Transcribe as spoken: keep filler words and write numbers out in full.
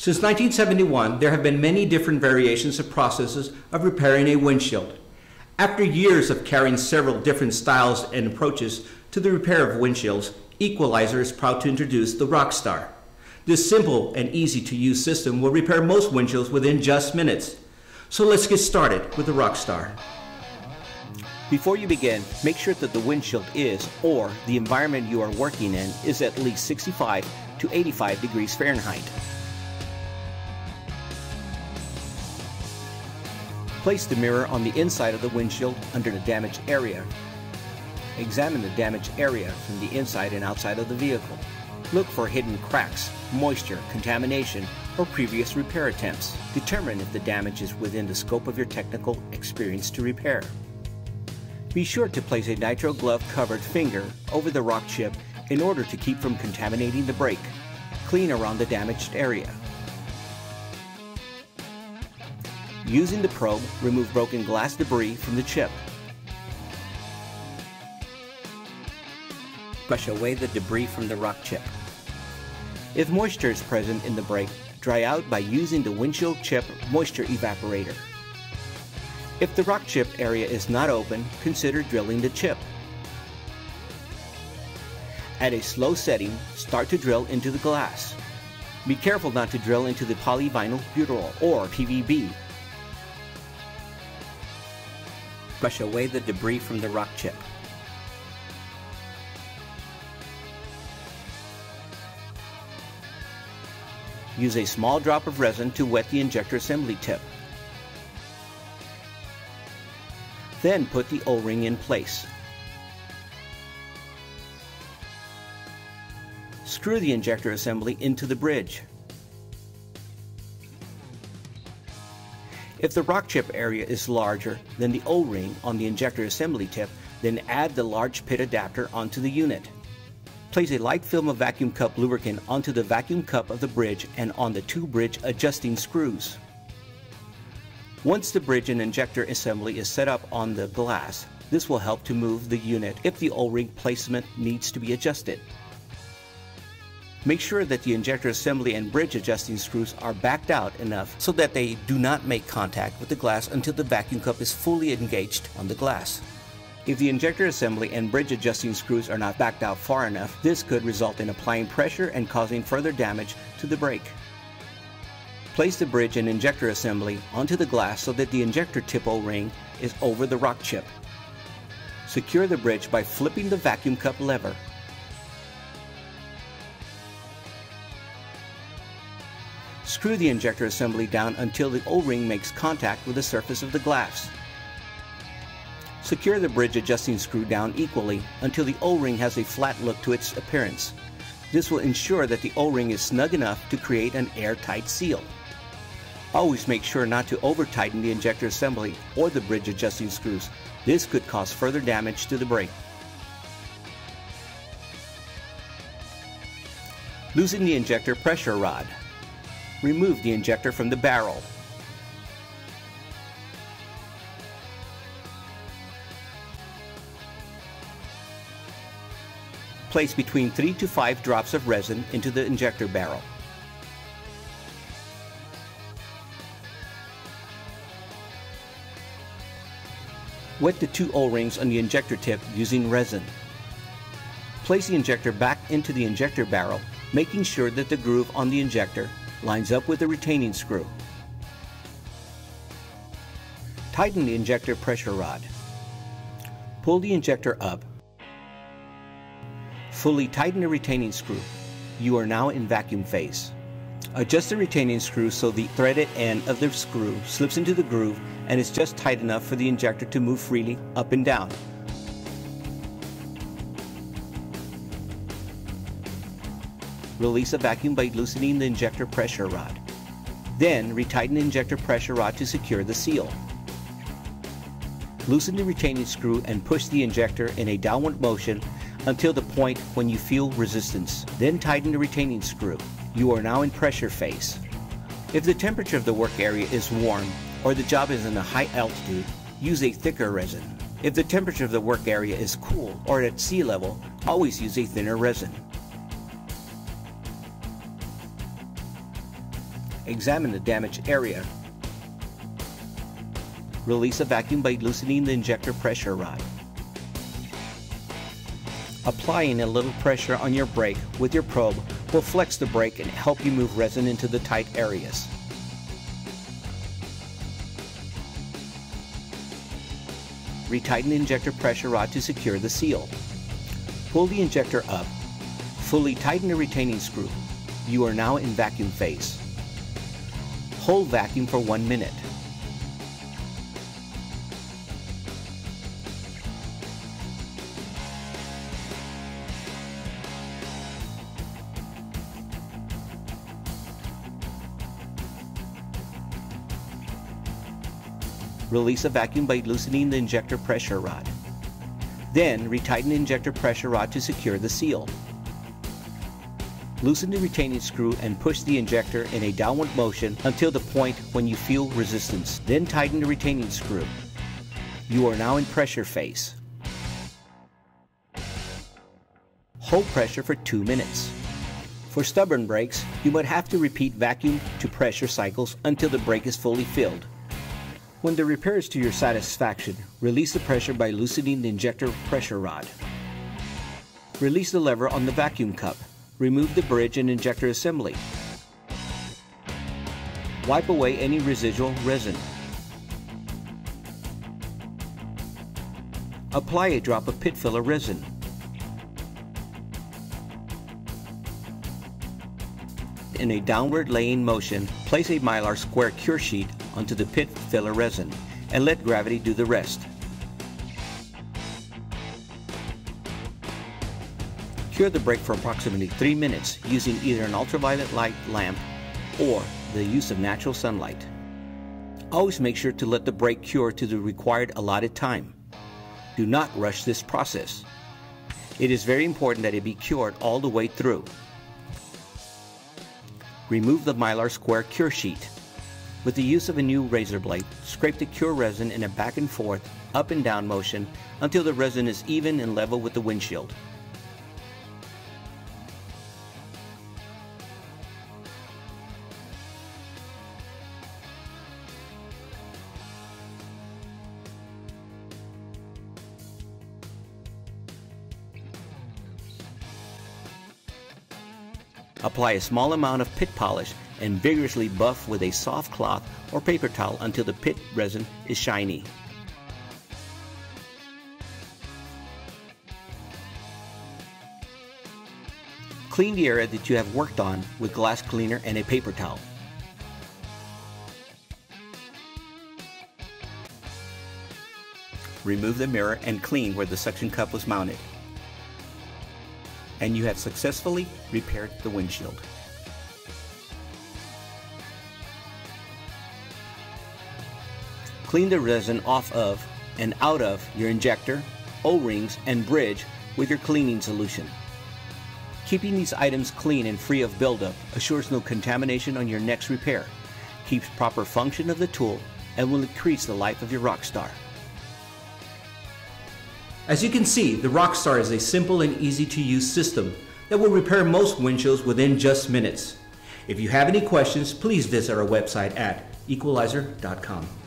Since nineteen seventy-one, there have been many different variations of processes of repairing a windshield. After years of carrying several different styles and approaches to the repair of windshields, Equalizer is proud to introduce the RockStar. This simple and easy to use system will repair most windshields within just minutes. So let's get started with the RockStar. Before you begin, make sure that the windshield is, or the environment you are working in, is at least sixty-five to eighty-five degrees Fahrenheit. Place the mirror on the inside of the windshield under the damaged area. Examine the damaged area from the inside and outside of the vehicle. Look for hidden cracks, moisture, contamination, or previous repair attempts. Determine if the damage is within the scope of your technical experience to repair. Be sure to place a nitrile glove covered finger over the rock chip in order to keep from contaminating the brake. Clean around the damaged area. Using the probe, remove broken glass debris from the chip. Brush away the debris from the rock chip. If moisture is present in the brake, dry out by using the windshield chip moisture evaporator. If the rock chip area is not open, consider drilling the chip. At a slow setting, start to drill into the glass. Be careful not to drill into the polyvinyl butyrol or P V B. Brush away the debris from the rock chip. Use a small drop of resin to wet the injector assembly tip. Then put the O-ring in place. Screw the injector assembly into the bridge. If the rock chip area is larger than the O-ring on the injector assembly tip, then add the large pit adapter onto the unit. Place a light film of vacuum cup lubricant onto the vacuum cup of the bridge and on the two bridge adjusting screws. Once the bridge and injector assembly is set up on the glass, this will help to move the unit if the O-ring placement needs to be adjusted. Make sure that the injector assembly and bridge adjusting screws are backed out enough so that they do not make contact with the glass until the vacuum cup is fully engaged on the glass. If the injector assembly and bridge adjusting screws are not backed out far enough, this could result in applying pressure and causing further damage to the brake. Place the bridge and injector assembly onto the glass so that the injector tip O-ring is over the rock chip. Secure the bridge by flipping the vacuum cup lever. Screw the injector assembly down until the O-ring makes contact with the surface of the glass. Secure the bridge adjusting screw down equally until the O-ring has a flat look to its appearance. This will ensure that the O-ring is snug enough to create an airtight seal. Always make sure not to over-tighten the injector assembly or the bridge adjusting screws. This could cause further damage to the brake. Loosen the injector pressure rod. Remove the injector from the barrel. Place between three to five drops of resin into the injector barrel. Wet the two O-rings on the injector tip using resin. Place the injector back into the injector barrel, making sure that the groove on the injector lines up with the retaining screw. Tighten the injector pressure rod. Pull the injector up. Fully tighten the retaining screw. You are now in vacuum phase. Adjust the retaining screw so the threaded end of the screw slips into the groove and is just tight enough for the injector to move freely up and down. Release the vacuum by loosening the injector pressure rod. Then retighten the injector pressure rod to secure the seal. Loosen the retaining screw and push the injector in a downward motion until the point when you feel resistance. Then tighten the retaining screw. You are now in pressure phase. If the temperature of the work area is warm or the job is in a high altitude, use a thicker resin. If the temperature of the work area is cool or at sea level, always use a thinner resin. Examine the damaged area. Release the vacuum by loosening the injector pressure rod. Applying a little pressure on your brake with your probe will flex the brake and help you move resin into the tight areas. Retighten the injector pressure rod to secure the seal. Pull the injector up. Fully tighten the retaining screw. You are now in vacuum phase. Hold vacuum for one minute. Release the vacuum by loosening the injector pressure rod. Then, retighten the injector pressure rod to secure the seal. Loosen the retaining screw and push the injector in a downward motion until the point when you feel resistance. Then tighten the retaining screw. You are now in pressure phase. Hold pressure for two minutes. For stubborn brakes, you might have to repeat vacuum to pressure cycles until the brake is fully filled. When the repair is to your satisfaction, release the pressure by loosening the injector pressure rod. Release the lever on the vacuum cup. Remove the bridge and injector assembly. Wipe away any residual resin. Apply a drop of pit filler resin. In a downward laying motion, place a Mylar square cure sheet onto the pit filler resin and let gravity do the rest. Cure the brake for approximately three minutes using either an ultraviolet light lamp or the use of natural sunlight. Always make sure to let the brake cure to the required allotted time. Do not rush this process. It is very important that it be cured all the way through. Remove the Mylar square cure sheet. With the use of a new razor blade, scrape the cure resin in a back and forth, up and down motion until the resin is even and level with the windshield. Apply a small amount of pit polish and vigorously buff with a soft cloth or paper towel until the pit resin is shiny. Clean the area that you have worked on with glass cleaner and a paper towel. Remove the mirror and clean where the suction cup was mounted. And you have successfully repaired the windshield. Clean the resin off of and out of your injector, O-rings, and bridge with your cleaning solution. Keeping these items clean and free of buildup assures no contamination on your next repair, keeps proper function of the tool, and will increase the life of your RockStar. As you can see, the RockStar is a simple and easy to use system that will repair most windshields within just minutes. If you have any questions, please visit our website at equalizer dot com.